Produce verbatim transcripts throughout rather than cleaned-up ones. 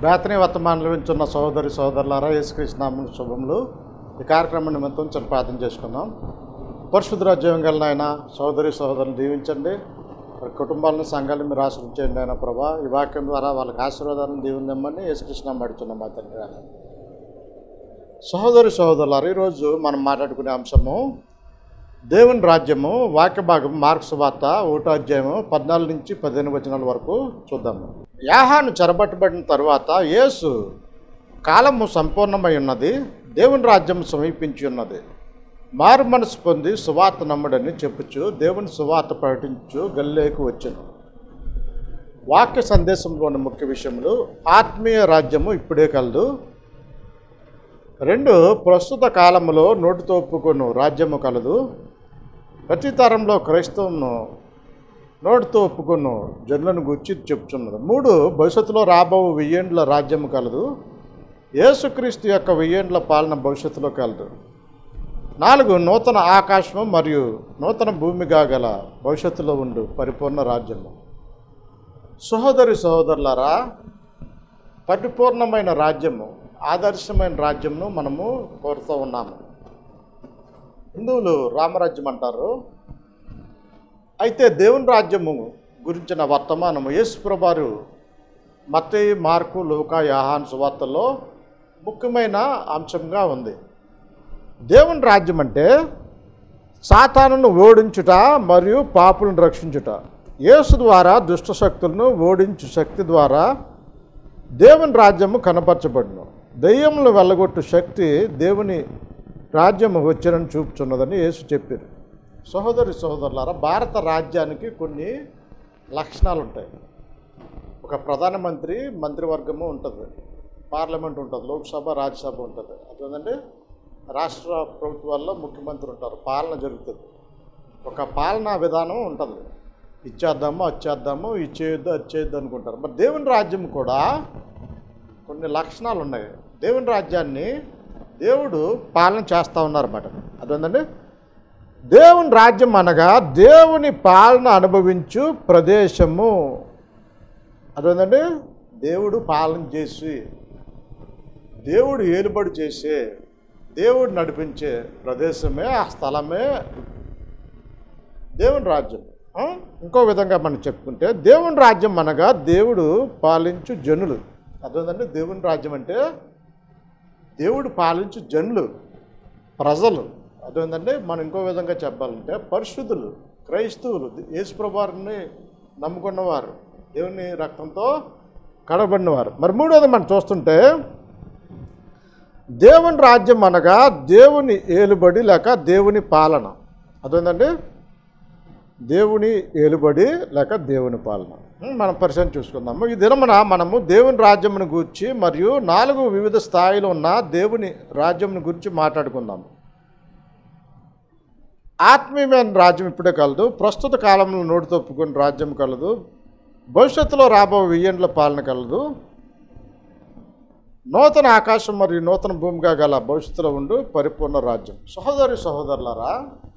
Bethany వర్తమానంలో వింటున్న సహోదరి సహోదరులారా, యేసుక్రీస్తు నామమున శుభములు. ఈ కార్యక్రమం నిమిత్తం చాలా ప్రార్థన చేసుకున్నాం. పరిశుద్ధ జీవం కలిగిన ఆయన సహోదరి సహోదరులు దీవించండి. వారి కుటుంబాలను సంఘాలను మీరు ఆశ్రయించండి ఆయన ప్రభా. ఈ వాక్యం ద్వారా వాళ్ళకి ఆశీర్వాదాలను దీవుని ఇమ్మని యేసుక్రీస్తు నామమున అడుగుతున్నాం మా తండ్రి. సహోదరి సహోదరులారా, ఈరోజు మనం మాట్లాడుకునే అంశము దేవుని రాజ్యము. వాక్య భాగం మార్కు సువార్త ఒకటో అధ్యాయము పద్నాలుగు నుంచి పదిహేను వచనాల వరకు చూద్దాము. యోహాను చెరబట్టబడిన తరువాత యేసు కాలము సంపూర్ణమై ఉన్నది, దేవుని రాజ్యం సమీపించి ఉన్నది, మారు మనసు పొంది సువార్త నమ్ముడని చెప్పుచు దేవుని సువార్త ప్రకటించు గలిలయకు వచ్చెను. వాక్య సందేశంలోని ముఖ్య విషయములు: ఆత్మీయ రాజ్యము ఇప్పుడే కలదు. రెండు, ప్రస్తుత కాలంలో నోటితో ఒప్పుకొను రాజ్యము కలదు. ప్రతి తరంలో క్రైస్తవును నోటితో ఒప్పుకొను జనులను గుర్చి చెప్పుచున్నది. మూడు, భవిష్యత్తులో రాబో వెయ్యేండ్ల రాజ్యము కలదు. యేసుక్రీస్తు యొక్క వెయ్యేండ్ల పాలన భవిష్యత్తులో కలదు. నాలుగు, నూతన ఆకాశము మరియు నూతన భూమిగా గల భవిష్యత్తులో ఉండు పరిపూర్ణ రాజ్యము. సహోదరి సహోదరులారా, పరిపూర్ణమైన రాజ్యము, ఆదర్శమైన రాజ్యంను మనము కోరుతూ ఉన్నాము. హిందువులు రామరాజ్యం అంటారు. అయితే దేవుని రాజ్యము గురించిన వర్తమానము యేసుప్రభువారు మత్తయి, మార్కు, లూకా, యోహాను సువార్తల్లో ముఖ్యమైన అంశంగా ఉంది. దేవుని రాజ్యం అంటే సాతానును ఓడించుట మరియు పాపులను రక్షించుట. యేసు ద్వారా దుష్ట శక్తులను ఓడించు శక్తి ద్వారా దేవుని రాజ్యము కనపరచబడును. దెయ్యములను వెళ్ళగొట్టు శక్తి దేవుని రాజ్యము వచ్చినని చూపుచున్నదని యేసు చెప్పారు. సహోదరి సహోదరులారా, భారత రాజ్యానికి కొన్ని లక్షణాలు ఉంటాయి. ఒక ప్రధానమంత్రి, మంత్రివర్గము ఉంటుంది, పార్లమెంట్ ఉంటుంది, లోక్సభ, రాజ్యసభ ఉంటుంది. అదేంటంటే రాష్ట్ర ప్రభుత్వాల్లో ముఖ్యమంత్రి ఉంటారు, పాలన జరుగుతుంది. ఒక పాలనా విధానం ఉంటుంది. ఇచ్చేద్దాము, వచ్చేద్దాము, ఇచ్చేయొద్దు, వచ్చేయొద్దు అనుకుంటారు. మరి దేవుని రాజ్యం కూడా కొన్ని లక్షణాలు ఉన్నాయి. దేవుని రాజ్యాన్ని దేవుడు పాలన చేస్తూ ఉన్నారన్నమాట. అదేంటంటే దేవుని రాజ్యం అనగా దేవుని పాలన అనుభవించు ప్రదేశము. అదేంటంటే దేవుడు పాలన చేసి, దేవుడు ఏలుబడి చేసే, దేవుడు నడిపించే ప్రదేశమే, ఆ స్థలమే దేవుని రాజ్యం. ఇంకో విధంగా మనం చెప్పుకుంటే దేవుని రాజ్యం అనగా దేవుడు పాలించు జనులు. అదేంటంటే దేవుని రాజ్యం అంటే దేవుడు పాలించు జనులు, ప్రజలు. అదేంటంటే మనం ఇంకో విధంగా చెప్పాలంటే పరిశుద్ధులు, క్రైస్తవులు, యేసుప్రభువారిని నమ్ముకున్నవారు, దేవుని రక్తంతో కడబడినవారు. మరి మూడోది మనం చూస్తుంటే దేవుని రాజ్యం అనగా దేవుని ఏలుబడి లేక దేవుని పాలన. అదేంటంటే దేవుని ఏలుబడి లేక దేవుని పాలన మనం పరిశీలన చూసుకుందాము. ఈ దినమున మనము దేవుని రాజ్యమును గురించి మరియు నాలుగు వివిధ స్థాయిలో ఉన్న దేవుని రాజ్యమును గురించి మాట్లాడుకుందాము. ఆత్మీయమైన రాజ్యం ఇప్పుడే కలదు. ప్రస్తుత కాలంలో నోటితో ఒప్పుకుని రాజ్యం కలదు. భవిష్యత్తులో రాబో వెయ్యేండ్ల పాలన కలదు. నూతన ఆకాశం మరియు నూతన భూమిగా గల భవిష్యత్తులో ఉండు పరిపూర్ణ రాజ్యం. సహోదరి సహోదరులారా,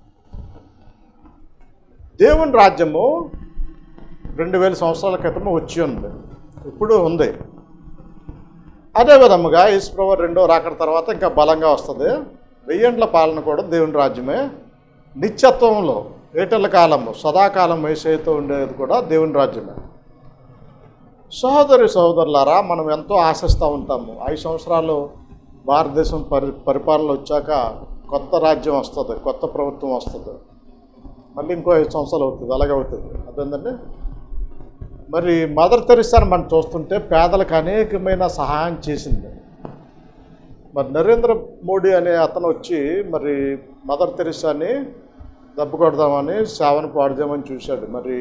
దేవుని రాజ్యము రెండు వేల సంవత్సరాల క్రితం వచ్చి ఉంది, ఇప్పుడు ఉంది. అదేవిధముగా యేసుప్రభువు రెండో రాకడ తర్వాత ఇంకా బలంగా వస్తుంది. వెయ్యేండ్ల పాలన కూడా దేవుని రాజ్యమే. నిత్యత్వంలో ఏటల కాలము, సదాకాలం యేసుతో ఉండేది కూడా దేవుని రాజ్యమే. సహోదరి సహోదరులారా, మనం ఎంతో ఆశిస్తూ ఉంటాము. ఐదు సంవత్సరాలు భారతదేశం పరి పరిపాలన వచ్చాక కొత్త రాజ్యం వస్తుంది, కొత్త ప్రభుత్వం వస్తుంది, మళ్ళీ ఇంకో ఐదు సంవత్సరాలు అవుతుంది, అలాగే అవుతుంది. అదేంటంటే మరి మదర్ తెరిసాని మనం చూస్తుంటే పేదలకు అనేకమైన సహాయం చేసింది. మరి నరేంద్ర మోడీ అనే అతను వచ్చి మరి మదర్ తెరిసాని దెబ్బ కొడదామని, సేవను పాడుదామని చూశాడు. మరి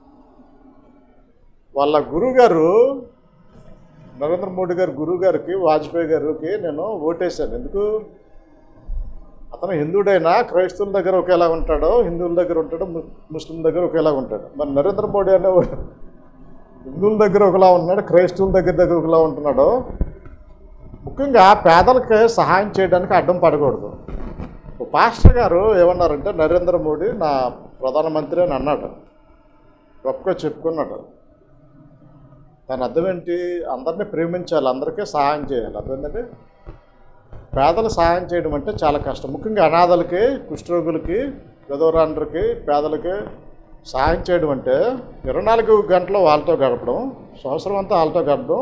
వాళ్ళ గురువుగారు, నరేంద్ర మోడీ గారు గురువు గారికి, వాజ్పేయి గారికి నేను ఓటేశాను. ఎందుకు? అతను హిందువుడైనా క్రైస్తవుల దగ్గర ఒకేలా ఉంటాడో, హిందువుల దగ్గర ఉంటాడో, ముస్లిం దగ్గర ఒకేలా ఉంటాడు. మరి నరేంద్ర మోడీ అనే హిందువుల దగ్గర ఒకలా ఉన్నాడు, క్రైస్తవుల దగ్గర దగ్గర ఒకలా ఉంటున్నాడు. ముఖ్యంగా పేదలకి సహాయం చేయడానికి అడ్డం పడకూడదు. పాస్టర్ గారు ఏమన్నారంటే, నరేంద్ర మోడీ నా ప్రధానమంత్రి అని అన్నాడు, గొప్పగా చెప్పుకున్నాడు. దాని అర్థం ఏంటి? అందరినీ ప్రేమించాలి, అందరికీ సహాయం చేయాలి. అర్థమైందండి? పేదలు సహాయం చేయడం అంటే చాలా కష్టం. ముఖ్యంగా అనాథలకి, కుష్ఠరోగులకి, విధవరాండ్రకి, పేదలకి సహాయం చేయడం అంటే ఇరవై నాలుగు గంటలు వాళ్ళతో గడపడం, సంవత్సరం అంతా వాళ్ళతో గడపడం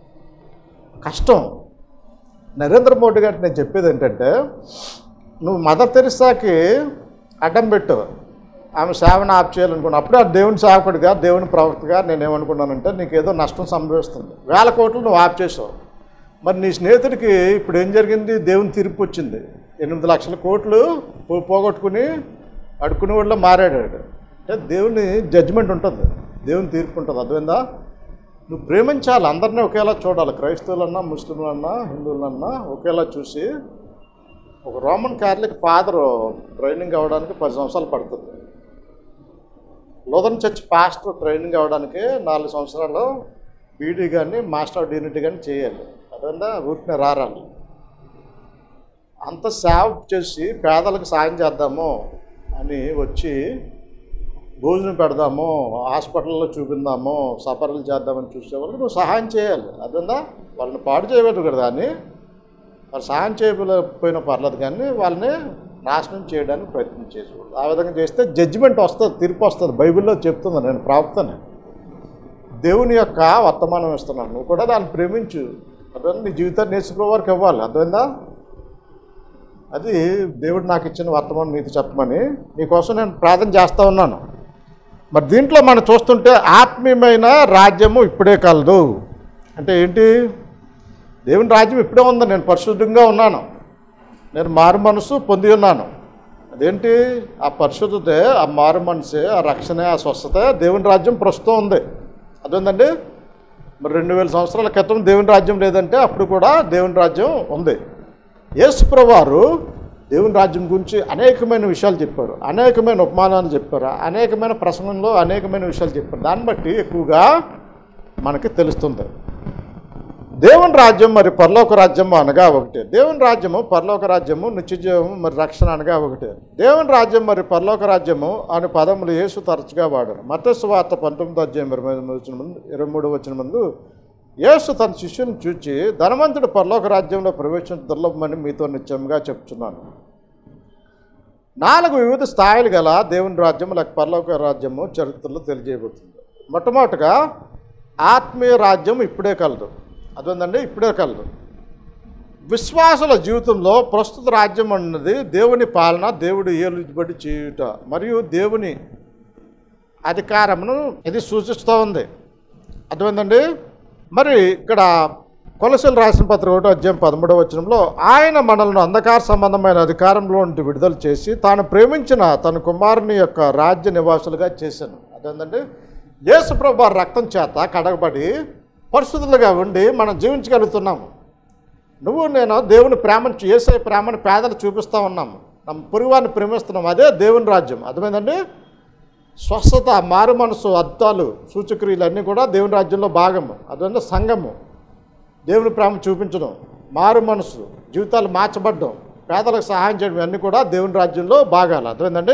కష్టం. నరేంద్ర మోడీ గారికి నేను చెప్పేది ఏంటంటే, నువ్వు మదర్ తెరిసాకి అడ్డం పెట్టు, ఆమె సేవను ఆప్ చేయాలనుకున్నా. అప్పుడే దేవుని సేవకుడిగా, దేవుని ప్రవక్తగా నేనేమనుకున్నానంటే, నీకు ఏదో నష్టం సంభవిస్తుంది. వేల కోట్లు నువ్వు ఆప్ చేసావు. మరి నీ స్నేహితుడికి ఇప్పుడు ఏం జరిగింది? దేవుని తీర్పు వచ్చింది. ఎనిమిది లక్షల కోట్లు పోగొట్టుకుని అడుక్కునే వాళ్ళు మారాడు. అంటే దేవుని జడ్జిమెంట్ ఉంటుంది, దేవుని తీర్పు ఉంటుంది. అర్థమైందా? నువ్వు ప్రేమించాలి, అందరినీ ఒకేలా చూడాలి. క్రైస్తవులన్నా, ముస్లింలన్నా, హిందువులన్నా ఒకేలా చూసి. ఒక రోమన్ క్యాథలిక్ ఫాదరు ట్రైనింగ్ అవ్వడానికి పది సంవత్సరాలు పడుతుంది. లూథరన్ చర్చ్ పాస్టర్ ట్రైనింగ్ అవ్వడానికి నాలుగు సంవత్సరాలు బీడీ కానీ మాస్టర్ ఆఫ్ డిగ్నిటీ కానీ చేయాలి. అదంతా ఊరికనే రారాలి. అంత సేవ చేసి పేదలకు సాయం చేద్దాము అని వచ్చి భోజనం పెడదాము, హాస్పిటల్లో చూపిందాము, సఫర్లు చేద్దామని చూసేవాళ్ళకి నువ్వు సహాయం చేయాలి. అదంతా వాళ్ళని పాడు చేయలేదు కదా, అని వాళ్ళు సహాయం చేయకపోయినా పర్లేదు, కానీ వాళ్ళని నాశనం చేయడానికి ప్రయత్నం చేసేవాళ్ళు. ఆ విధంగా చేస్తే జడ్జిమెంట్ వస్తుంది, తీర్పు వస్తుంది. బైబిల్లో చెప్తుంది, నేను ప్రవక్తని, దేవుని యొక్క వర్తమానం ఇస్తున్నాను, నువ్వు కూడా దాన్ని ప్రేమించు. అదే నీ జీవితాన్ని నేర్చుకునే వారికి ఇవ్వాలి. అర్థమైందా? అది దేవుడు నాకు ఇచ్చిన వర్తమానం నీకు చెప్పమని నీకోసం నేను ప్రార్థన చేస్తూ ఉన్నాను. మరి దీంట్లో మనం చూస్తుంటే ఆత్మీయమైన రాజ్యము ఇప్పుడే కలదు అంటే ఏంటి? దేవుని రాజ్యం ఇప్పుడే ఉంది, నేను పరిశుద్ధంగా ఉన్నాను, నేను మారు మనసు పొంది ఉన్నాను. అదేంటి? ఆ పరిశుద్ధతే, ఆ మారు మనసే, ఆ రక్షణ, ఆ స్వస్థత దేవుని రాజ్యం ప్రస్తుతం ఉంది. అదేంటండి? మరి రెండు వేల సంవత్సరాల క్రితం దేవుని రాజ్యం లేదంటే అప్పుడు కూడా దేవుని రాజ్యం ఉంది. యేసు ప్రభువారు దేవుని రాజ్యం గురించి అనేకమైన విషయాలు చెప్పారు, అనేకమైన ఉపమానాలు చెప్పారు, అనేకమైన ప్రసంగంలో అనేకమైన విషయాలు చెప్పారు. దాన్ని బట్టి ఎక్కువగా మనకి తెలుస్తుంది. దేవుని రాజ్యం మరి పరలోక రాజ్యము అనగా ఒకటే. దేవుని రాజ్యము, పరలోక రాజ్యము, నిత్యజీవము మరి రక్షణ అనగా ఒకటే. దేవుని రాజ్యం మరి పరలోక రాజ్యము అనే పదములు యేసు తరచుగా వాడారు. మత్తయి సువార్త పంతొమ్మిదో అధ్యాయం ఇరవై వచ్చిన ముందు ఇరవై మూడు వచ్చిన ముందు యేసు తన శిష్యుని చూచి, ధనవంతుడు పరలోక రాజ్యంలో ప్రవేశించ దుర్లభమని మీతో నిశ్చయంగా చెప్తున్నాను. నాలుగు వివిధ స్థాయిలు గల దేవుని రాజ్యము లేక పరలోక రాజ్యము చరిత్రలో తెలియజేయబోతుంది. మొట్టమొదటిగా ఆత్మీయ రాజ్యం ఇప్పుడే కలదు. అదేంటండి? ఇప్పుడే కలదు. విశ్వాసుల జీవితంలో ప్రస్తుత రాజ్యం అన్నది దేవుని పాలన, దేవుడు ఏలుబడి చేయుట మరియు దేవుని అధికారమును ఇది సూచిస్తూ ఉంది. అర్థమైందండి? మరి ఇక్కడ కొలసీలు రాసిన పత్రిక ఒకటో అధ్యాయం పదమూడవ వచనంలో, ఆయన మనల్ని అంధకార సంబంధమైన అధికారంలో నుండి విడుదల చేసి తాను ప్రేమించిన తన కుమారుని యొక్క రాజ్య నివాసులుగా చేశాను. అదేంటండి? యేసు ప్రభువు వారి రక్తం చేత కడగబడి పరిశుద్ధులుగా ఉండి మనం జీవించగలుగుతున్నాము. నువ్వు నేను దేవుని ప్రేమను, యేసే ప్రేమను పేదలు చూపిస్తూ ఉన్నాము, ನಮ್ಮ పొరుగువారిని ప్రేమిస్తున్నాం. అదే దేవుని రాజ్యం. అర్థమైందండి? స్వస్థత, మారు మనసు, అద్దాలు, సూచక్రియలు అన్నీ కూడా దేవుని రాజ్యంలో భాగము. అదంటే సంఘము, దేవుని ప్రేమ చూపించడం, మారు మనసు, జీవితాలు మార్చబడడం, పేదలకు సహాయం చేయడం అన్నీ కూడా దేవుని రాజ్యంలో భాగాలు. అర్థమైందండి?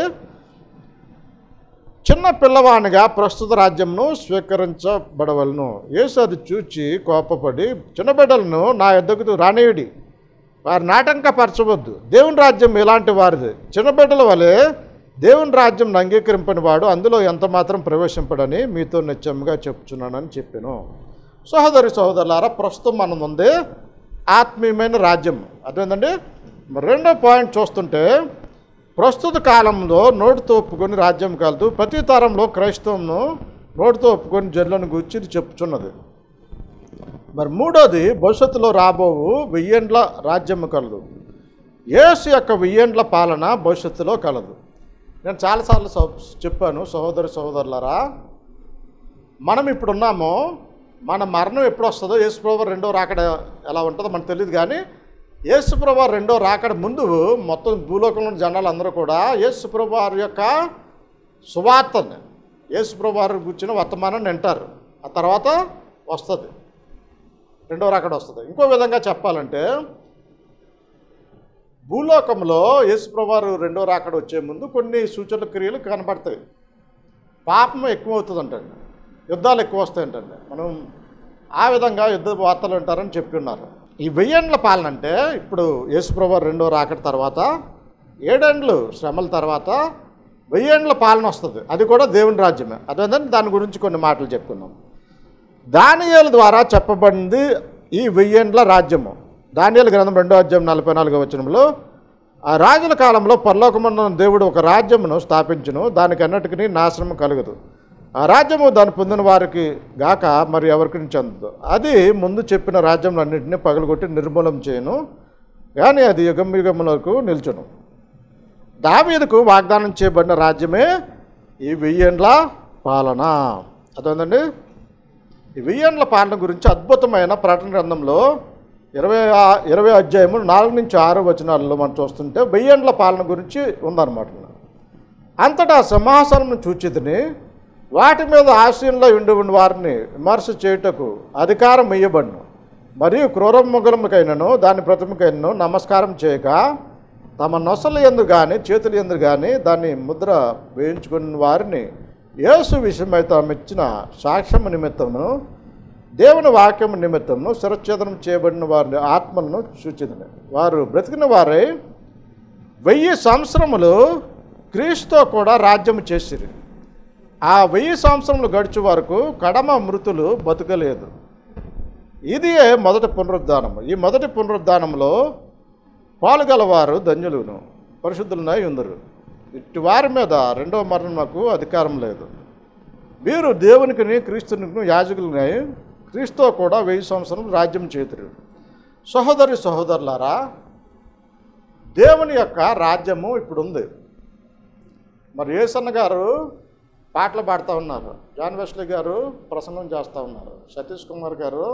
చిన్న పిల్లవానిగా ప్రస్తుత రాజ్యంను స్వీకరించబడవలను. యేసు అది చూచి కోపపడి, చిన్న బిడ్డలను నా యొద్దకు రానియుడి, వారిని ఆటంకపరచవద్దు, దేవుని రాజ్యం ఇలాంటి వారిది. చిన్న బిడ్డల వలె దేవుని రాజ్యం అంగీకరింపని వాడు అందులో ఎంత మాత్రం ప్రవేశింపడని మీతో నిశ్చయంగా చెప్తున్నానని చెప్పాను. సహోదరి సహోదరులారా, ప్రస్తుతం మనం ఉంది ఆత్మీయమైన రాజ్యం. అదేంటండి? రెండో పాయింట్ చూస్తుంటే, ప్రస్తుత కాలంలో నోటితో ఒప్పుకొని రాజ్యం కలదు, ప్రతి తరంలో క్రైస్తవంను నోటితో ఒప్పుకొని జనులను గురించి చెప్పుచున్నది. మరి మూడోది, భవిష్యత్తులో రాబోవు వెయ్యేండ్ల రాజ్యము కలదు. యేసు యొక్క వెయ్యేండ్ల పాలన భవిష్యత్తులో కలదు. నేను చాలాసార్లు చెప్పాను, సహోదరి సహోదరులారా, మనం ఇప్పుడున్నామో, మన మరణం ఎప్పుడు వస్తుందో, యేసు ప్రభువు రెండో రాకడ ఎలా ఉంటుందో మనకు తెలియదు. కానీ యేసు ప్రభువు రెండో రాకడ ముందు మొత్తం భూలోకంలో జనాలు అందరూ కూడా యేసు ప్రభువు వారి యొక్క సువార్తని, యేసు ప్రభువు వారి గురించిన వర్తమానాన్ని వింటారు. ఆ తర్వాత వస్తుంది రెండో రాకడ వస్తుంది. ఇంకో విధంగా చెప్పాలంటే, భూలోకంలో యేసు ప్రభువు వారు రెండో రాకడ వచ్చే ముందు కొన్ని సూచనల క్రియలు కనబడతాయి. పాపం ఎక్కువ అవుతుంది అంటండి, యుద్ధాలు ఎక్కువ వస్తాయంటండి. మనం ఆ విధంగా యుద్ధ వార్తలు ఉంటారని చెప్పి ఉన్నారు. ఈ వెయ్యేండ్ల పాలన అంటే ఇప్పుడు యేసుప్రభు రెండో రాకడ తర్వాత ఏడేండ్లు శ్రమల తర్వాత వెయ్యేండ్ల పాలన వస్తుంది. అది కూడా దేవుని రాజ్యమే. అదేంటంటే దాని గురించి కొన్ని మాటలు చెప్పుకుందాం. దానియేలు ద్వారా చెప్పబడింది ఈ వెయ్యేండ్ల రాజ్యము. దానియేలు గ్రంథం రెండో అధ్యాయం నలభై నాలుగో వచనంలో ఆ రాజుల కాలంలో పరలోకమందున్న దేవుడు ఒక రాజ్యమును స్థాపించును, దానికి అన్నిటికీ నాశనం కలుగదు. ఆ రాజ్యము దాన్ని పొందిన వారికి గాక మరి ఎవరికి చెందదు. అది ముందు చెప్పిన రాజ్యములన్నింటినీ పగలగొట్టి నిర్మూలం చేయను, కానీ అది యుగం యుగములకు నిల్చును. దావీదుకు వాగ్దానం చేయబడిన రాజ్యమే ఈ వెయ్యేండ్ల పాలన. అదేంటండి, ఈ వెయ్యేండ్ల పాలన గురించి అద్భుతమైన ప్రకటన గ్రంథంలో ఇరవై ఇరవై అధ్యాయములు నాలుగు నుంచి ఆరు వచనాలలో మనం చూస్తుంటే వెయ్యేండ్ల పాలన గురించి ఉందన్నమాట. అంతటా సింహాసనం చూచితిని, వాటి మీద ఆశీనులో ఉండి ఉన్న వారిని విమర్శ చేయుటకు అధికారం ఇయ్యబడును, మరియు క్రూరముఖముకైనను దాని ప్రతిమకైనను నమస్కారం చేయక తమ నొసలు ఎందు కానీ చేతులు ఎందు కానీ దాన్ని ముద్ర వేయించుకున్న వారిని యేసు విషయమై తాము ఇచ్చిన సాక్ష్యము నిమిత్తమును దేవుని వాక్యము నిమిత్తమును శిరచ్ఛేదనం చేయబడిన వారిని ఆత్మలను సూచించింది. వారు బ్రతికిన వారై వెయ్యి సంవత్సరములు క్రీస్తుతో కూడా రాజ్యము చేసిరి. ఆ వెయ్యి సంవత్సరములు గడిచే వరకు కడమ మృతులు బతుకలేదు. ఇది మొదటి పునరుద్ధానము. ఈ మొదటి పునరుద్ధానంలో పాలుగలవారు ధన్యులును పరిశుద్ధులనై ఉందరు. ఇటు వారి మీద రెండవ మరణమునకు అధికారం లేదు. వీరు దేవునికి క్రీస్తునికి యాజకులనై క్రీస్తుతో కూడా వెయ్యి సంవత్సరం రాజ్యం చేతురు. సహోదరి సహోదరులారా, దేవుని యొక్క రాజ్యము ఇప్పుడు ఉంది. మరి యేసన్న గారు పాటలు పాడుతూ ఉన్నారు, జాన్ వెస్లీ గారు ప్రసంగం చేస్తూ ఉన్నారు, సతీష్ కుమార్ గారు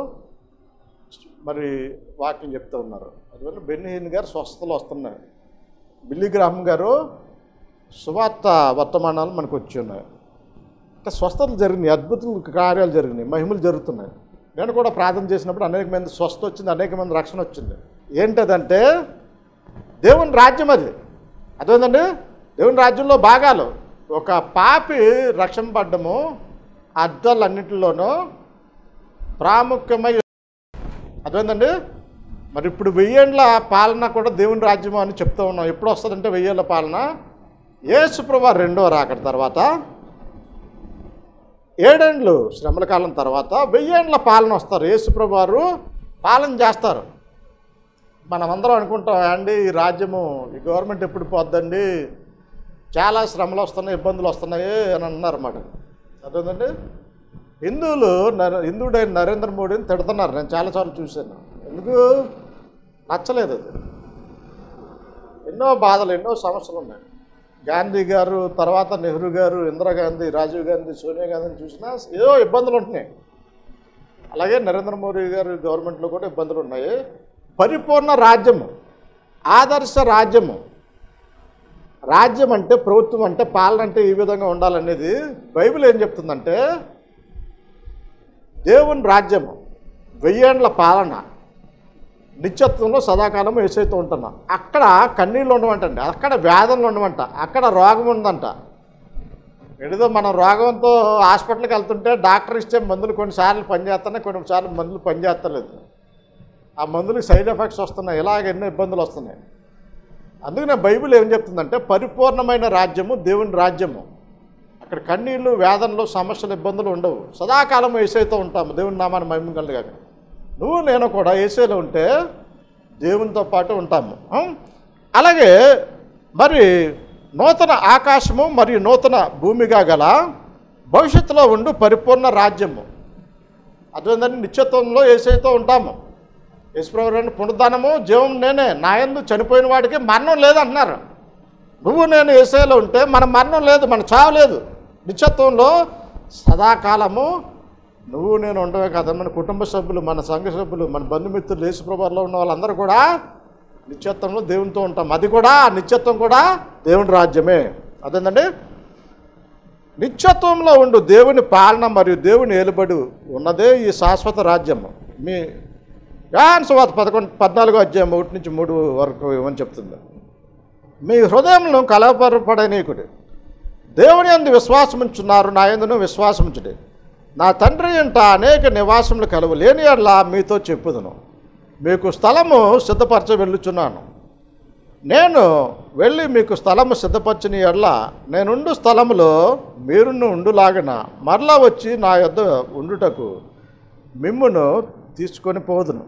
మరి వాక్యం చెప్తూ ఉన్నారు. అందువల్ల బెన్నీహీన్ గారు స్వస్థతలు వస్తున్నాయి, బిల్లీ గ్రాహం గారు సువార్త వర్తమానాలు మనకు వచ్చి ఉన్నాయి. ఇంకా స్వస్థతలు జరిగినాయి, అద్భుత కార్యాలు జరిగినాయి, మహిమలు జరుగుతున్నాయి. నేను కూడా ప్రార్థన చేసినప్పుడు అనేక మంది స్వస్థ వచ్చింది, అనేక మంది రక్షణ వచ్చింది. ఏంటదంటే దేవుని రాజ్యం అది. అదేంటండి, దేవుని రాజ్యంలో భాగాలు. ఒక పాపి రక్షణ పడ్డము అర్థాలన్నింటిలోనూ ప్రాముఖ్యమై. అదేంటండి, మరి ఇప్పుడు వెయ్యేండ్ల పాలన కూడా దేవుని రాజ్యము అని చెప్తూ ఉన్నాం. ఎప్పుడు వస్తుందంటే వెయ్యేళ్ళ పాలన యేసుప్రభు రెండో రాకడ తర్వాత ఏడేండ్లు శ్రమల కాలం తర్వాత వెయ్యేండ్ల పాలన వస్తారు. యేసుప్రభు వారు పాలన చేస్తారు. మనమందరం అనుకుంటాం, అండి ఈ రాజ్యము ఈ గవర్నమెంట్ ఎప్పుడు పోద్దండి, చాలా శ్రమలు వస్తున్నాయి, ఇబ్బందులు వస్తున్నాయి అని అన్నారు అన్నమాట. అదేంటండి, హిందువులు హిందువుడైన నరేంద్ర మోడీని తిడుతున్నారు. నేను చాలాసార్లు చూశాను. ఎందుకు నచ్చలేదు అది. ఎన్నో బాధలు, ఎన్నో సమస్యలు ఉన్నాయి. గాంధీ గారు తర్వాత నెహ్రూ గారు, ఇందిరాగాంధీ, రాజీవ్ గాంధీ, సోనియా గాంధీని చూసినా ఏదో ఇబ్బందులు ఉంటున్నాయి. అలాగే నరేంద్ర మోడీ గారి గవర్నమెంట్లో కూడా ఇబ్బందులు ఉన్నాయి. పరిపూర్ణ రాజ్యము, ఆదర్శ రాజ్యము. రాజ్యం అంటే, ప్రభుత్వం అంటే, పాలన అంటే ఈ విధంగా ఉండాలనేది బైబిల్ ఏం చెప్తుందంటే దేవుని రాజ్యము వెయ్యేండ్ల పాలన నిత్యత్వంలో సదాకాలం యేసుతో ఉంటున్నా. అక్కడ కన్నీళ్ళు ఉండమంటండి, అక్కడ వేదనలు ఉండమంట, అక్కడ రోగం ఉందంట. ఏదో మనం రోగంతో హాస్పిటల్కి వెళ్తుంటే డాక్టర్ ఇచ్చే మందులు కొన్నిసార్లు పనిచేస్తున్నాయి, కొన్నిసార్లు మందులు పనిచేస్తలేదు. ఆ మందులకు సైడ్ ఎఫెక్ట్స్ వస్తున్నాయి, ఇలాగ ఎన్నో ఇబ్బందులు వస్తున్నాయి. అందుకనే బైబిల్ ఏం చెప్తుందంటే పరిపూర్ణమైన రాజ్యము దేవుని రాజ్యము. అక్కడ కన్నీళ్ళు, వేదనలు, సమస్యలు, ఇబ్బందులు ఉండవు. సదాకాలం యేసుతో ఉంటాము. దేవుని నామాన్ని మహిమ కలుగాక. నువ్వు నేను కూడా యేసులో ఉంటే దేవునితో పాటు ఉంటాము. అలాగే మరి నూతన ఆకాశము మరియు నూతన భూమిగా గల భవిష్యత్తులో ఉండు పరిపూర్ణ రాజ్యము. అదేంటంటే నిత్యత్వంలో యేసుతో ఉంటాము. యేసుప్రభు పునరుద్ధానము జీవం నేనే, నా యందు చనిపోయిన వాడికి మరణం లేదంటున్నారు. నువ్వు నేను యేసులో ఉంటే మన మరణం లేదు, మన చావు లేదు. నిత్యత్వంలో సదాకాలము నువ్వు నేను ఉండవే కదా, మన కుటుంబ సభ్యులు, మన సంఘ సభ్యులు, మన బంధుమిత్రులు, యేసుప్రభులో ఉన్న వాళ్ళందరూ కూడా నిత్యత్వంలో దేవునితో ఉంటాం. అది కూడా నిత్యత్వం కూడా దేవుని రాజ్యమే. అదేంటండి, నిత్యత్వంలో ఉండు దేవుని పాలన మరియు దేవుని ఏలుబడి ఉన్నదే ఈ శాశ్వత రాజ్యము. మీ యోహాను సువార్త పదకొండు పద్నాలుగో అధ్యాయం ఒకటి నుంచి మూడు వరకు ఏమని చెప్తుంది. మీ హృదయంలో కలవరపడనీకుడి, దేవుని యందు విశ్వాసముంచున్నారు, నా యందును విశ్వాసముంచుడి. నా తండ్రి ఇంట అనేక నివాసములు కలవు, లేని యెడల మీతో చెప్పుదును. మీకు స్థలము సిద్ధపరచ వెళ్ళుచున్నాను. నేను వెళ్ళి మీకు స్థలము సిద్ధపరచిన యెడల నేనుండు స్థలములో మీరును ఉండులాగన మరలా వచ్చి నా యొద్ద ఉండుటకు మిమ్మును తీసుకొని పోదును.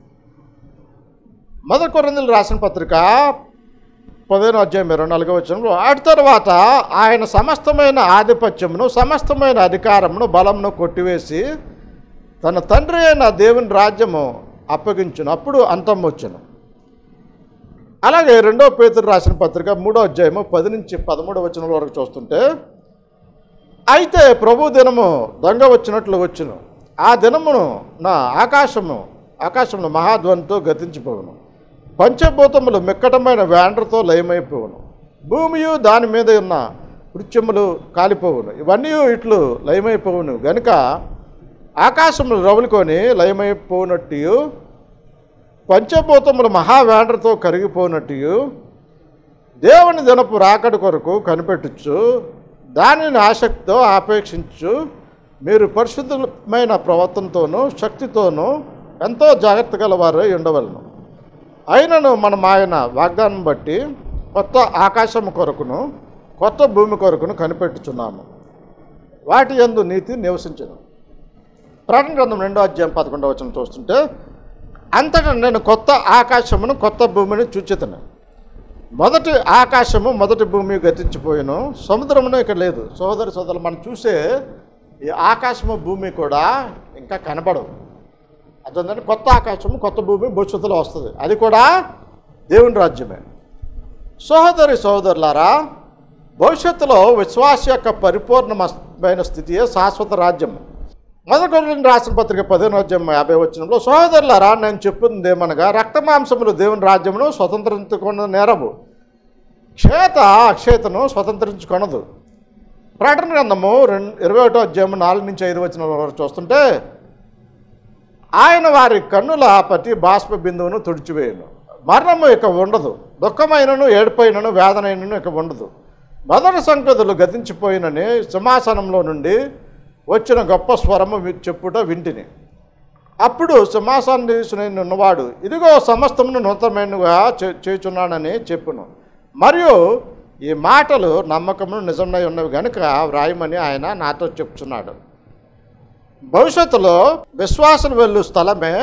మొదటి కొరింథీయులకు రాసిన పత్రిక పదిహేను అధ్యాయం ఇరవై నాలుగో వచనంలో, అటు తర్వాత ఆయన సమస్తమైన ఆధిపత్యమును సమస్తమైన అధికారమును బలమును కొట్టివేసి తన తండ్రి అయిన దేవుని రాజ్యము అప్పగించును, అప్పుడు అంతం వచ్చును. అలాగే రెండో పేతురు రాసిన పత్రిక మూడో అధ్యాయము పది నుంచి పదమూడో వచనం వరకు చూస్తుంటే, అయితే ప్రభు దినము దొంగ వచ్చినట్లు వచ్చును, ఆ దినమును నా ఆకాశము ఆకాశమును మహాధ్వనితో గతించిపోవును, పంచభూతములు మిక్కటమైన వేండ్రతో లయమైపోవును, భూమియు దాని మీద ఉన్న వృక్షములు కాలిపోవును, ఇవన్నీ ఇట్లు లయమైపోవును గనుక ఆకాశములు రవులుకొని లయమైపోనట్టు పంచభూతములు మహావేండ్రతో కరిగిపోనట్టు దేవుని దినపు రాకడ కొరకు కనిపెట్టుచు దానిని ఆసక్తితో ఆపేక్షించు మీరు పరిశుద్ధమైన ప్రవర్తనతోనూ శక్తితోనూ ఎంతో జాగ్రత్త గలవారై ఉండవలను. అయినను మనం ఆయన వాగ్దానం బట్టి కొత్త ఆకాశము కొరకును కొత్త భూమి కొరకును కనిపెట్టుచున్నాము, వాటి యందు నీతి నివసించను. ప్రకటన గ్రంథం రెండో అధ్యాయం పదకొండవ వచనం చూస్తుంటే, అంతటా నేను కొత్త ఆకాశమును కొత్త భూమిని చూచెదను. మొదటి ఆకాశము మొదటి భూమి గతించిపోయాను, సముద్రమును ఇక లేదు. సోదరి సోదరులు, మనం చూసే ఈ ఆకాశము భూమి కూడా ఇంకా కనబడవు. అదంటే కొత్త ఆకాశము కొత్త భూమి భవిష్యత్తులో వస్తుంది, అది కూడా దేవుని రాజ్యమే. సహోదరి సహోదరులారా, భవిష్యత్తులో విశ్వాస యొక్క పరిపూర్ణమైన స్థితియే శాశ్వత రాజ్యం. మొదటి కొరింథీయులకు రాసిన పత్రిక పదిహేను అధ్యాయం యాభై వచనంలో, సహోదరులారా నేను చెప్పింది ఏమనగా రక్తమాంసములు దేవుని రాజ్యమును స్వతంత్రించుకున్న నేరము, క్షేత అక్షేతను స్వతంత్రించుకొనదు. ప్రకటన గ్రంథము రెండు ఇరవై ఒకటో అధ్యాయము నాలుగు నుంచి ఐదు వచనాల వరకు చూస్తుంటే, ఆయన వారి కన్నుల ప్రతి బాష్ప బిందువును తుడిచివేయను, మరణము ఇక ఉండదు, దుఃఖమైనను ఏడుపైనను వేదనైనను ఇక ఉండదు, మొదటి సంగతులు గతించిపోయినని సింహాసనంలో నుండి వచ్చిన గొప్ప స్వరము చెప్పుట వింటిని. అప్పుడు సింహాసనం ఉన్నవాడు, ఇదిగో సమస్తమును నూతనమైనగా చేయుచున్నానని చెప్పును, మరియు ఈ మాటలు నమ్మకమును నిజమై ఉన్నవి కనుక వ్రాయమని ఆయన నాతో చెప్తున్నాడు. భవిష్యత్తులో విశ్వాసం వెళ్ళు స్థలమే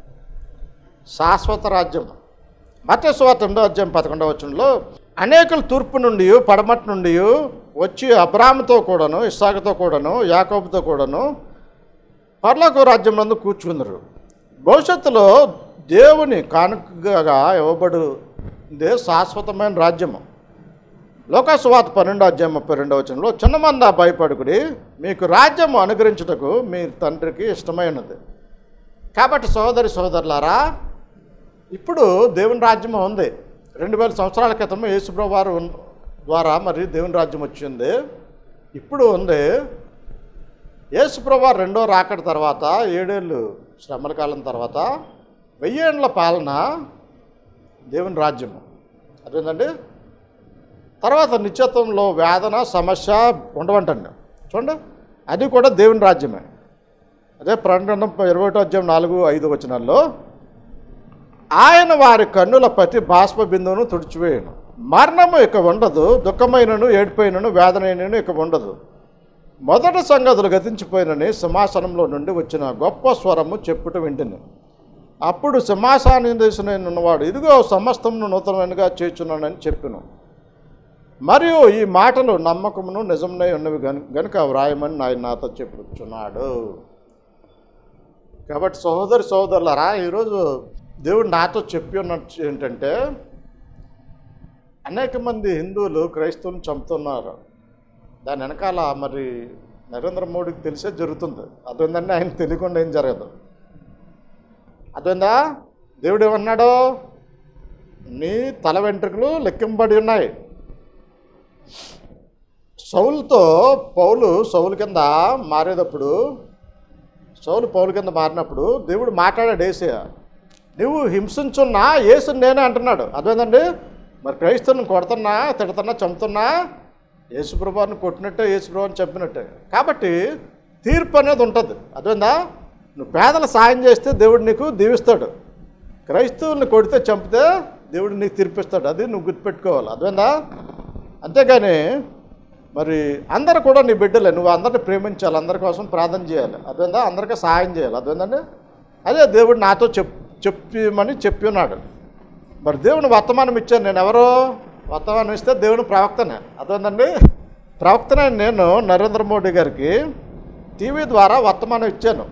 శాశ్వత రాజ్యం. మత్తయి సువార్త రెండో అధ్యాయం పదకొండవ వచనంలో, అనేకులు తూర్పు నుండి పడమటి నుండి వచ్చి అబ్రాహాముతో కూడాను ఇస్సాకుతో కూడాను యాకోబుతో కూడాను పరలోక రాజ్యం నందు కూర్చుందరు. భవిష్యత్తులో దేవుని కానుకగా ఇవ్వబడుదే శాశ్వతమైన రాజ్యము. లోకా సువార్త పన్నెండో అధ్యాయం ముప్పై రెండవ వచనంలో, చిన్నమంద భయపడుకుడి, మీకు రాజ్యము అనుగ్రహించుటకు మీ తండ్రికి ఇష్టమైనది. కాబట్టి సహోదరి సహోదరులారా, ఇప్పుడు దేవుని రాజ్యం ఉంది. రెండు వేల సంవత్సరాల క్రితం యేసుప్రభువు వారు ద్వారా మరి దేవుని రాజ్యం వచ్చింది, ఇప్పుడు ఉంది. యేసుప్రభువు వారు రెండో రాకడ తర్వాత ఏడేళ్ళు శ్రమల కాలం తర్వాత వెయ్యేండ్ల పాలన దేవుని రాజ్యము. అదేంటండి, తర్వాత నిత్యత్వంలో వేదన సమస్య ఉండవంటండి. చూడండి, అది కూడా దేవుని రాజ్యమే. అదే ప్రకటన ఇరవై ఒకటో అధ్యాయం నాలుగు ఐదు వచనాల్లో, ఆయన వారి కన్నుల ప్రతి బాష్ప బిందువును తుడిచివేయను, మరణము ఇక ఉండదు, దుఃఖమైనను ఏడుపైనను వేదనైనను ఇక ఉండదు, మొదటి సంగతులు గతించిపోయినని సింహాసనంలో నుండి వచ్చిన గొప్ప స్వరము చెప్పుట వింటిని. అప్పుడు సింహాసనం ఉన్నవాడు, ఇదిగో సమస్తమును నూతనమైనగా చేయుచున్నానని చెప్పెను, మరియు ఈ మాటలు నమ్మకమును నిజమునై ఉన్నవి గనుక వ్రాయమని ఆయన నాతో చెప్పుచున్నాడు. కాబట్టి సహోదరి సహోదరులారా, ఈరోజు దేవుడు నాతో చెప్పి ఉన్నట్టు ఏంటంటే, అనేక మంది హిందువులు క్రైస్తవులను చంపుతున్నారు. దాని వెనకాల మరి నరేంద్ర మోడీకి తెలిసే జరుగుతుంది. అదేందంటే ఆయన తెలియకుండా ఏం జరగదు. అదేందా, దేవుడు ఏమన్నాడు, నీ తల వెంట్రుకలు లెక్కింపబడి ఉన్నాయి. సౌలుతో పౌలు సౌలు కింద మారేటప్పుడు సౌలు పౌలు కింద మారినప్పుడు దేవుడు మాట్లాడాడు ఏసయ్య, నువ్వు హింసించున్నా యేసుని నేనే అంటున్నాడు. అదేంటండి, మరి క్రైస్తవుని కొడుతున్నా తిడుతున్నా చంపుతున్నా యేసుప్రభుని కొట్టినట్టే యేసుప్రభుని చంపినట్టే. కాబట్టి తీర్పు అనేది ఉంటుంది. అదేందా, నువ్వు పేదల సాయం చేస్తే దేవుడు నీకు దీవిస్తాడు, క్రైస్తవుల్ని కొడితే చంపితే దేవుడు నీకు తీర్పిస్తాడు. అది నువ్వు గుర్తుపెట్టుకోవాలి. అదేందా, అంతేగాని మరి అందరూ కూడా నీ బిడ్డలే, నువ్వు అందరిని ప్రేమించాలి, అందరి కోసం ప్రార్థన చేయాలి. అదేందా, అందరికీ సహాయం చేయాలి. అదేందండి, అదే దేవుడు నాతో చెప్ చెప్పమని చెప్పి ఉన్నాడు. మరి దేవుని వర్తమానం ఇచ్చాను. నేను ఎవరో వర్తమానం ఇస్తే దేవుని ప్రవక్తనే. అదేందండి, ప్రవక్తనే. నేను నరేంద్ర మోడీ గారికి టీవీ ద్వారా వర్తమానం ఇచ్చాను.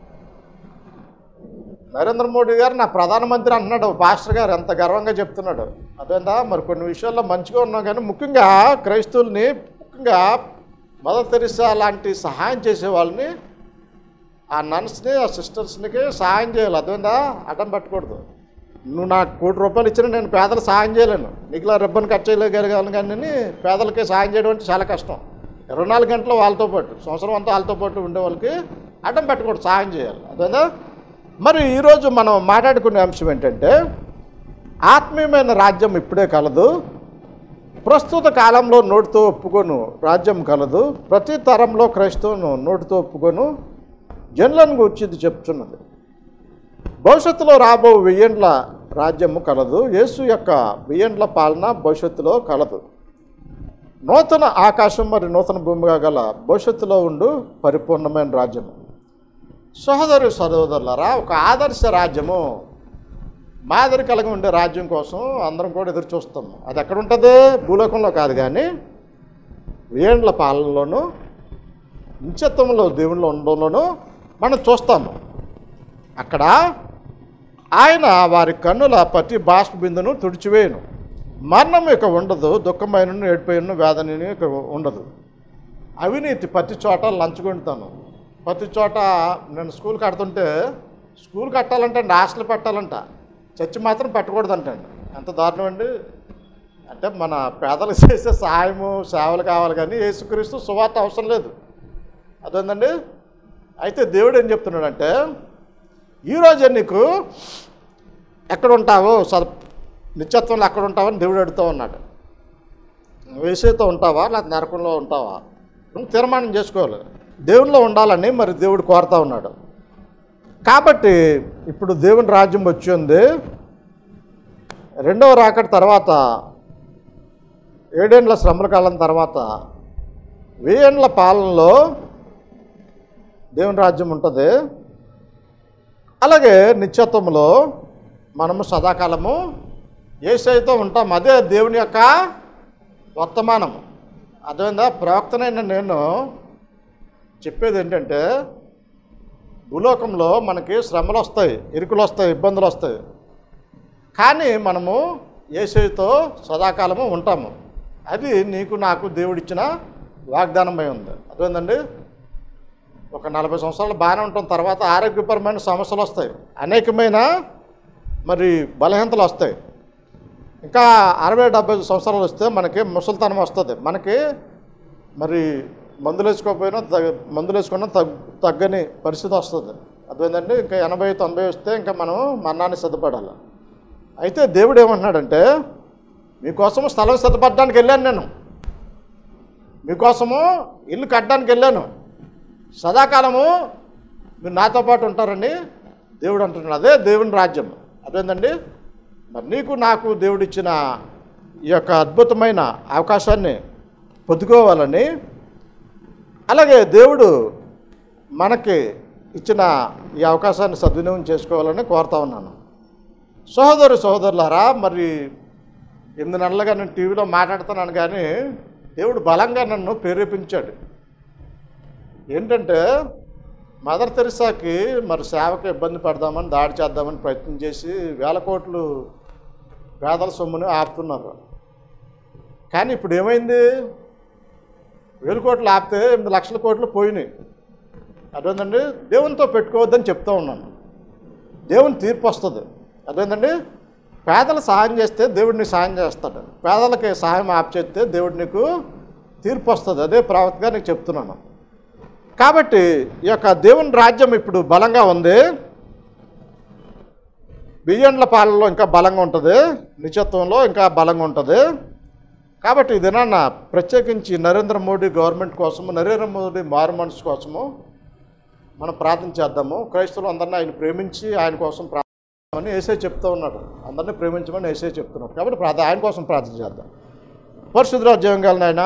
నరేంద్ర మోడీ గారు నా ప్రధానమంత్రి అంటున్నాడు, పాస్టర్ గారు ఎంత గర్వంగా చెప్తున్నాడు. అదేందా, మరి కొన్ని విషయాల్లో మంచిగా ఉన్నాం, కానీ ముఖ్యంగా క్రైస్తవుల్ని, ముఖ్యంగా మదర్ తెరిసా లాంటి సహాయం చేసే వాళ్ళని, ఆ నన్స్ని, ఆ సిస్టర్స్కి సహాయం చేయాలి. అదేందా, అడ్డం పెట్టకూడదు. నువ్వు నాకు కోటి రూపాయలు ఇచ్చినా నేను పేదలు సహాయం చేయలేను, నీకులా రిబ్బన్ కట్ చేయగలిగాను, కానీ పేదలకి సహాయం చేయడం అంటే చాలా కష్టం. ఇరవై నాలుగు గంటలు వాళ్ళతో పాటు, సంవత్సరం అంతా వాళ్ళతో పాటు ఉండే వాళ్ళకి అడ్డం పెట్టకూడదు, సహాయం చేయాలి. అదేందా. మరి ఈరోజు మనం మాట్లాడుకునే అంశం ఏంటంటే, ఆత్మీయమైన రాజ్యం ఇప్పుడే కలదు, ప్రస్తుత కాలంలో నోటితో ఒప్పుకొను రాజ్యం కలదు, ప్రతి తరంలో క్రైస్తవును నోటితో ఒప్పుకొను జనులను గురించి చెప్తున్నది. భవిష్యత్తులో రాబో వెయ్యేండ్ల రాజ్యము కలదు, యేసు యొక్క వెయ్యేండ్ల పాలన భవిష్యత్తులో కలదు. నూతన ఆకాశం మరి నూతన భూమిగా గల భవిష్యత్తులో ఉండు పరిపూర్ణమైన రాజ్యము. సహోదరు సహోదరులారా, ఒక ఆదర్శ రాజ్యము, మాదిరి కలిగి ఉండే రాజ్యం కోసం అందరం కూడా ఎదురు చూస్తాము. అది ఎక్కడ ఉంటుంది? భూలోకంలో కాదు, కానీ వెయ్యేండ్ల పాలనలోను నిత్యత్వంలో దేవుళ్ళు ఉండడంలోనూ మనం చూస్తాము. అక్కడ ఆయన వారి కన్నుల ప్రతి బాష్ప బిందును తుడిచివేయను, మరణం ఇక ఉండదు, దుఃఖమైన ఏడిపోయిన వేదన ఇక ఉండదు. అవినీతి ప్రతి చోట లంచుకుంటాను. ప్రతి చోట నేను స్కూల్ కడుతుంటే, స్కూల్ కట్టాలంటే హాస్టల్ పెట్టాలంట, చర్చి మాత్రం పెట్టకూడదంటండి. ఎంత దారుణం అండి. అంటే మన పేదలకు చేసే సహాయము సేవలు కావాలి, కానీ యేసుక్రీస్తు సువార్త అవసరం లేదు. అదేందండి. అయితే దేవుడు ఏం చెప్తున్నాడంటే, ఈరోజే నీకు ఎక్కడ ఉంటావో సద నిత్యత్వంలో ఎక్కడ ఉంటావని దేవుడు అడుగుతూ ఉన్నాడు. వేసేతో ఉంటావా లేకపోతే నరకంలో ఉంటావా? నువ్వు తీర్మానం చేసుకోవాలి. దేవునిలో ఉండాలని మరి దేవుడు కోరుతూ ఉన్నాడు. కాబట్టి ఇప్పుడు దేవుని రాజ్యం వచ్చి ఉంది. రెండవ రాకడ తర్వాత, ఏడేండ్ల శ్రమల కాలం తర్వాత, వెయ్యేండ్ల పాలనలో దేవుని రాజ్యం ఉంటుంది. అలాగే నిత్యత్వంలో మనము సదాకాలము యేసయ్యతో ఉంటాం. అదే దేవుని యొక్క వర్తమానము. అదేందా, ప్రవక్తనైన నేను చెప్పేది ఏంటంటే, భూలోకంలో మనకి శ్రమలు వస్తాయి, ఇరుకులు వస్తాయి, ఇబ్బందులు వస్తాయి, కానీ మనము యేసయ్యతో సదాకాలము ఉంటాము. అది నీకు నాకు దేవుడిచ్చిన వాగ్దానమై ఉంది. అదేందండి, ఒక నలభై సంవత్సరాలు బాగానే ఉంటాం, తర్వాత ఆరోగ్యపరమైన సమస్యలు వస్తాయి, అనేకమైన మరి బలహీనతలు వస్తాయి. ఇంకా అరవై డెబ్బై సంవత్సరాలు వస్తే మనకి ముసలితనం వస్తుంది. మనకి మరి మందులు వేసుకోకపోయినా తగ్గ మందులు వేసుకున్నా తగ్గ తగ్గని పరిస్థితి వస్తుంది. అదేంటంటే ఇంకా ఎనభై తొంభై వస్తే ఇంకా మనం మరణాన్ని సిద్ధపడాలి. అయితే దేవుడు ఏమంటున్నాడంటే, మీకోసము స్థలం సిద్ధపడడానికి వెళ్ళాను, నేను మీకోసము ఇల్లు కట్టడానికి వెళ్ళాను, సదాకాలము మీరు నాతో పాటు ఉంటారని దేవుడు అంటున్నాడు. అదే దేవుని రాజ్యం. అదేంటండి, మరి నీకు నాకు దేవుడిచ్చిన ఈ యొక్క అద్భుతమైన అవకాశాన్ని పొందుకోవాలని, అలాగే దేవుడు మనకి ఇచ్చిన ఈ అవకాశాన్ని సద్వినియోగం చేసుకోవాలని కోరుతా ఉన్నాను. సహోదరు సహోదరులారా, మరి ఎనిమిది నెలలుగా నేను టీవీలో మాట్లాడుతున్నాను, కానీ దేవుడు బలంగా నన్ను ప్రేరేపించాడు. ఏంటంటే, మదర్ తెరిసాకి మరి సేవకు ఇబ్బంది పడదామని, దాడి చేద్దామని ప్రయత్నం చేసి వేల కోట్లు పేదల సొమ్ముని ఆపుతున్నారు. కానీ ఇప్పుడు ఏమైంది? వేల కోట్లు ఆపితే ఎనిమిది లక్షల కోట్లు పోయినాయి. అదేంటండి, దేవునితో పెట్టుకోవద్దని చెప్తూ ఉన్నాను. దేవుని తీర్పు వస్తుంది. అదేంటండి, పేదలు సహాయం చేస్తే దేవుడు నీకు సహాయం చేస్తాడు, పేదలకి సహాయం ఆపు చేస్తే దేవుడు నీకు తీర్పు వస్తుంది. అదే ప్రవక్తగా నీకు చెప్తున్నాను. కాబట్టి ఈ యొక్క దేవుని రాజ్యం ఇప్పుడు బలంగా ఉంది. బియ్యండ్ల పాలనలో ఇంకా బలంగా ఉంటుంది, నిత్యత్వంలో ఇంకా బలంగా ఉంటుంది. కాబట్టి ఇదేనా ప్రత్యేకించి నరేంద్ర మోడీ గవర్నమెంట్ కోసము, నరేంద్ర మోడీ మారు మనసు కోసము మనం ప్రార్థన చేద్దాము. క్రైస్తవులు అందరినీ ఆయన ప్రేమించి ఆయన కోసం ప్రార్థన యేసే చెప్తూ ఉన్నాడు. అందరినీ ప్రేమించమని యేసే చెప్తున్నాడు. కాబట్టి ప్రార్థన ఆయన కోసం ప్రార్థన చేద్దాం. పరిశుద్ధ జీవంగాలను ఆయన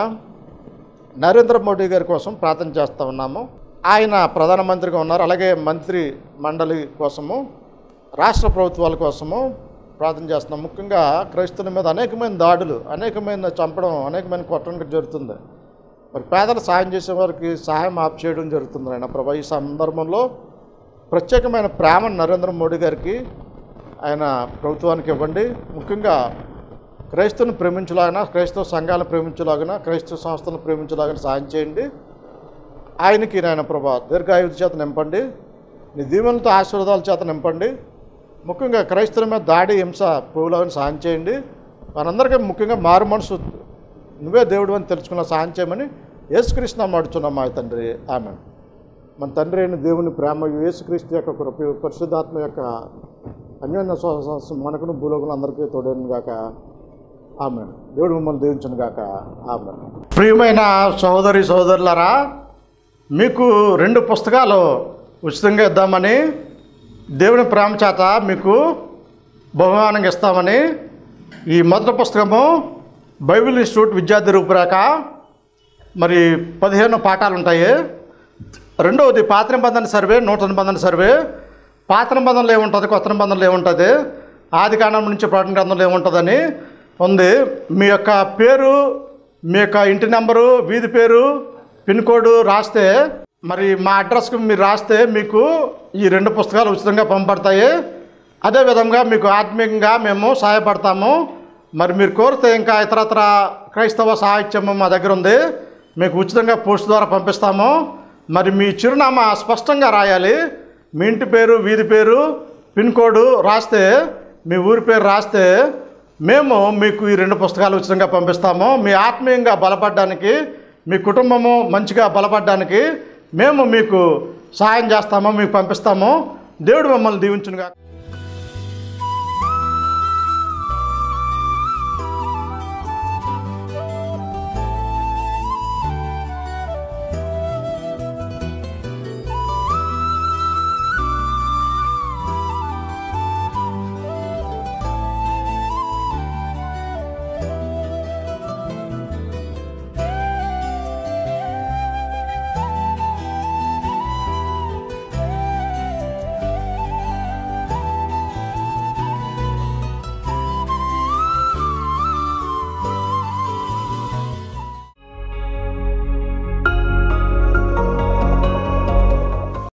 నరేంద్ర మోడీ గారి కోసం ప్రార్థన చేస్తూ ఉన్నాము. ఆయన ప్రధానమంత్రిగా ఉన్నారు. అలాగే మంత్రి మండలి కోసము, రాష్ట్ర ప్రభుత్వాల కోసము ప్రార్థన చేస్తున్నాం. ముఖ్యంగా క్రైస్తవుల మీద అనేకమైన దాడులు, అనేకమైన చంపడం, అనేకమైన కొట్టడం జరుగుతుంది. మరి పేదలు సాయం చేసే వారికి సహాయం ఆప్ చేయడం జరుగుతుంది. ఆయన ప్రభా ఈ సందర్భంలో ప్రత్యేకమైన ప్రేమ నరేంద్ర మోడీ గారికి ఆయన ప్రభుత్వానికి ఇవ్వండి. ముఖ్యంగా క్రైస్తవుని ప్రేమించలాగిన, క్రైస్తవ సంఘాలను ప్రేమించలాగిన, క్రైస్తవ సంస్థలను ప్రేమించలాగిన సాయం చేయండి. ఆయనకి నాయన ప్రభా దీర్ఘాయుధ చేత నింపండి, నీ దీవెనలతో ఆశీర్వాదాల చేత నింపండి. ముఖ్యంగా క్రైస్తవుల మీద దాడి, హింస పోవులాగా సాయం చేయండి. మనందరికీ ముఖ్యంగా మారు మనసు నువ్వే దేవుడు అని తెలుసుకున్న సాయం చేయమని యేసుక్రీస్తు అడుగుతున్నాం మా తండ్రి. ఆమేన్. మన తండ్రి అయిన దేవుని ప్రేమ, యేసుక్రీస్తు యొక్క కృప, పరిశుద్ధాత్మ యొక్క అన్యోన్య సహవాసం మనకును భూలోకంలో అందరికీ తోడేను గాక. ఆమేన్. దేవుడు మిమ్మల్ని దీవించును గాక. ఆమేన్. ప్రియమైన సహోదరి సహోదరులారా, మీకు రెండు పుస్తకాలు ఉచితంగా ఇద్దామని, దేవుని ప్రేమ చేత మీకు బహుమానంగా ఇస్తామని. ఈ మొదటి పుస్తకము బైబిల్ ఇన్స్టిట్యూట్ విద్యార్థి రూపురేఖ, మరి పదిహేను పాఠాలు ఉంటాయి. రెండవది పాత నిబంధన సర్వే, నూతన నిబంధన సర్వే. పాత నిబంధనలు ఏముంటుంది, కొత్త నిబంధనలు ఏముంటుంది, ఆది కాండం నుంచి ప్రకటన గ్రంథంలో ఏముంటుందని ఉంది. మీ యొక్క పేరు, మీ యొక్క ఇంటి నెంబరు, వీధి పేరు, పిన్ కోడ్ రాస్తే, మరి మా అడ్రస్కి మీరు రాస్తే మీకు ఈ రెండు పుస్తకాలు ఉచితంగా పంపబడతాయి. అదేవిధంగా మీకు ఆత్మీయంగా మేము సహాయపడతాము. మరి మీరు కోరితే ఇంకా ఇతరత్ర క్రైస్తవ సాహిత్యము మా దగ్గర ఉంది, మీకు ఉచితంగా పోస్ట్ ద్వారా పంపిస్తాము. మరి మీ చిరునామా స్పష్టంగా రాయాలి. మీ ఇంటి పేరు, వీధి పేరు, పిన్ కోడ్ రాస్తే, మీ ఊరి పేరు రాస్తే మేము మీకు ఈ రెండు పుస్తకాలు ఉచితంగా పంపిస్తాము. మీ ఆత్మీయంగా బలపడడానికి, మీ కుటుంబము మంచిగా బలపడడానికి మేము మీకు సహాయం చేస్తాము, మీకు పంపిస్తాము. దేవుడు మమ్మల్ని దీవించునుగా.